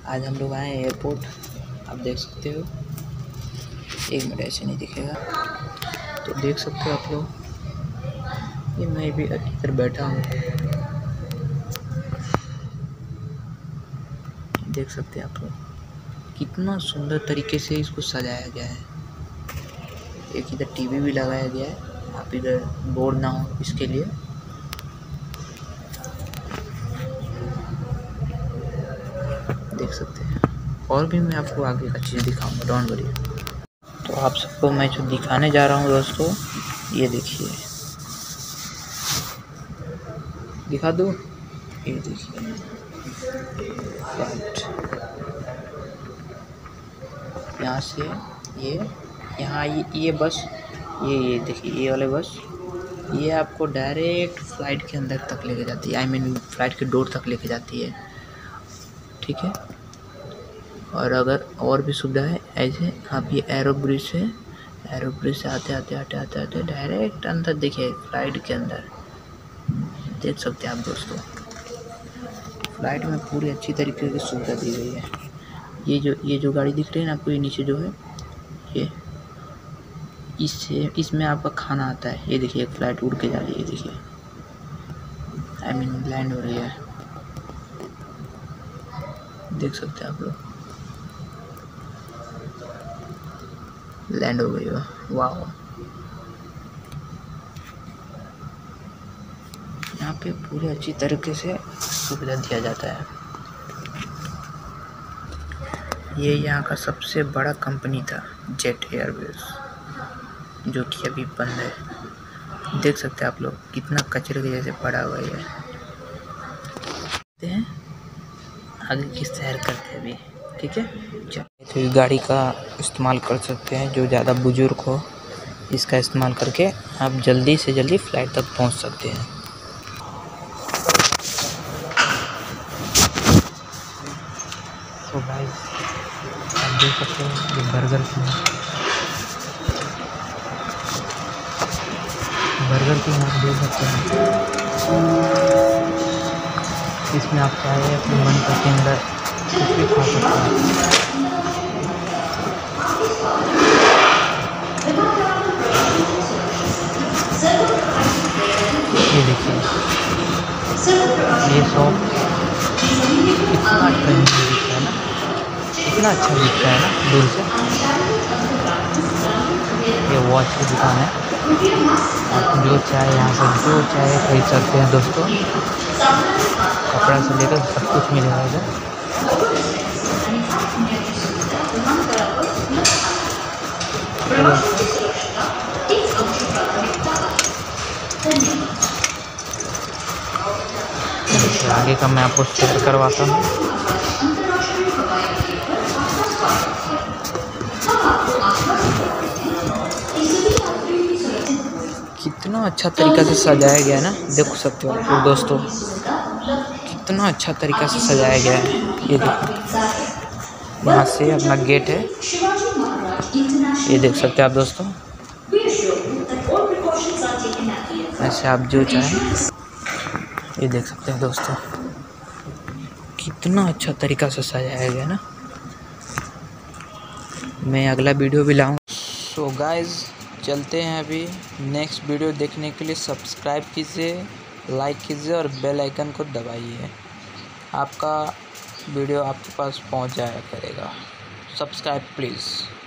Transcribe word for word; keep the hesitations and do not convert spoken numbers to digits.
आज हम लोग आए हैं एयरपोर्ट। आप देख सकते हो, एक मिनट ऐसे नहीं दिखेगा तो देख सकते हो आप लोग। ये मैं भी इधर बैठा हूँ, देख सकते हैं आप लोग कितना सुंदर तरीके से इसको सजाया गया है। एक इधर टीवी भी लगाया गया है, आप इधर बोर ना हो इसके लिए। देख सकते हैं, और भी मैं आपको आगे का चीज़ दिखाऊंगा, डोंट वरी। तो आप सबको मैं जो दिखाने जा रहा हूँ दोस्तों, ये देखिए, दिखा दूँ, ये देखिए फ्लाइट यहाँ से, ये यहाँ ये ये बस, ये ये देखिए ये वाले बस, ये आपको डायरेक्ट फ्लाइट के अंदर तक लेके जाती है, आई मीन फ्लाइट के डोर तक लेके जाती है, ठीक है। और अगर और भी सुविधा है ऐसे, आप ये एरो ब्रिज से एरो ब्रिज से आते आते आते आते आते डायरेक्ट अंदर देखिए फ्लाइट के अंदर, देख सकते हैं आप दोस्तों। फ्लाइट में पूरी अच्छी तरीके की सुविधा दी गई है। ये जो ये जो गाड़ी दिख रही है ना आपको, ये नीचे जो है, ये इससे इसमें आपका खाना आता है। ये देखिए एक फ्लाइट उड़ के जा रही है, देखिए आई मीन लैंड हो रही है, देख सकते हैं आप लोग, लैंड हो गई हो, वाह। यहाँ पे पूरी अच्छी तरीके से सुविधा दिया जाता है। ये यहाँ का सबसे बड़ा कंपनी था जेट एयरवेज, जो कि अभी बंद है। देख सकते हैं आप लोग कितना कचरे के जैसे पड़ा हुआ है। हैं आगे की सैर करते हैं अभी, ठीक है। तो इस गाड़ी का इस्तेमाल कर सकते हैं, जो ज़्यादा बुजुर्ग हो इसका इस्तेमाल करके आप जल्दी से जल्दी फ्लाइट तक पहुंच सकते हैं। तो भाई आप देख सकते हैं ये बर्गर किंग, बर्गर किंग आप देख सकते हैं। इसमें आप चाहे अपने मन पसंद कुछ भी खा सकते हैं। ये देखिए ये शॉप कितना ट्रेंडिंग दिखता है ना, इतना अच्छा दिखता है ना दूर से। ये वॉच की दुकान है, आप जो चाहे यहाँ से जो चाहे खरीद सकते हैं दोस्तों। कपड़ा से लेकर सब कुछ मिलेगा इधर। आगे का मैं आपको शेयर करवाता हूँ। कितना अच्छा तरीका से सजाया गया है ना, देख सकते हो आप दोस्तों, कितना अच्छा तरीका से सजाया गया है। ये देखो यहाँ से अपना गेट है, ये देख सकते हैं आप दोस्तों। ऐसे आप जो चाहें ये देख सकते हैं दोस्तों, कितना अच्छा तरीका से सजाया गया ना। मैं अगला वीडियो भी लाऊँ। सो गाइज चलते हैं अभी। नेक्स्ट वीडियो देखने के लिए सब्सक्राइब कीजिए, लाइक कीजिए और बेल आइकन को दबाइए। आपका वीडियो आपके पास पहुंच जाया करेगा। Subscribe please.